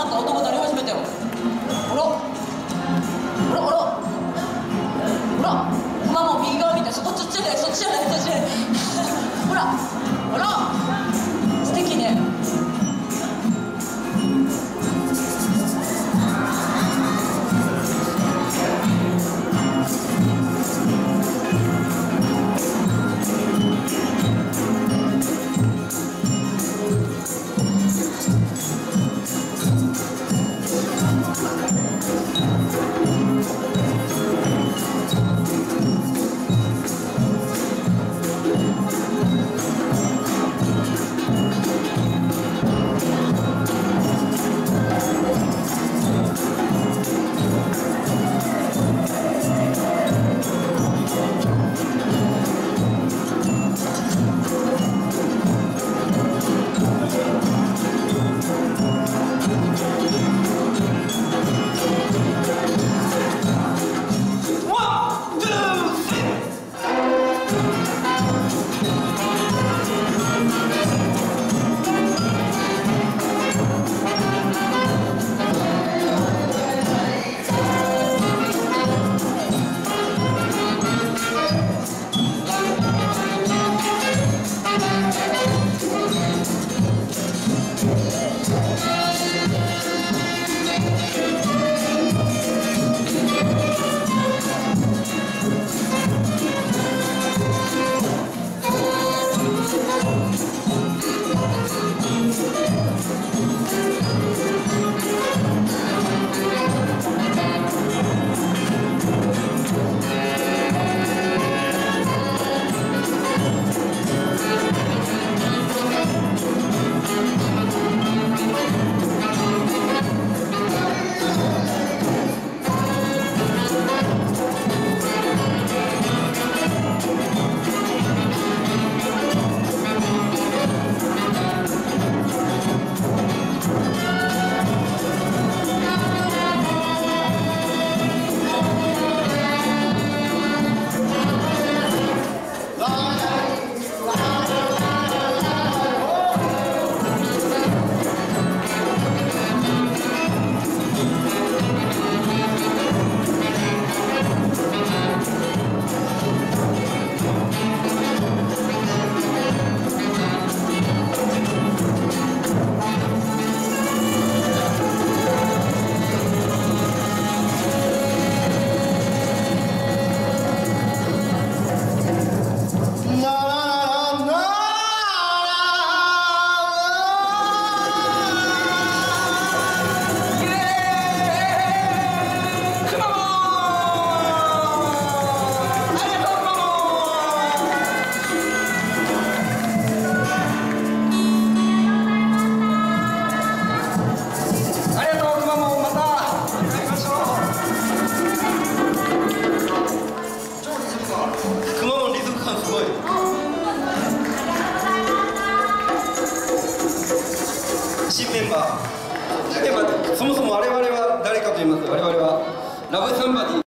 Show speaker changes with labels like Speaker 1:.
Speaker 1: った音が鳴り始めたよ。あらあらあらほら、ママ右側見て、そっちじゃないそっちじゃないそっちじゃないほらあら素敵ね。
Speaker 2: 新メンバー、そもそも我々は誰かと言いますと、我々はラブサンバディ